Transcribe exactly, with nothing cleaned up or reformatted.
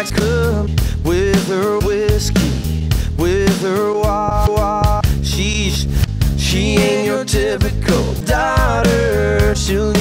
likes cup with her whiskey, with her wah wah. She's, she ain't your typical daughter. She'll